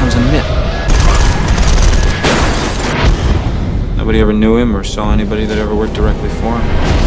becomes a myth. Nobody ever knew him or saw anybody that ever worked directly for him.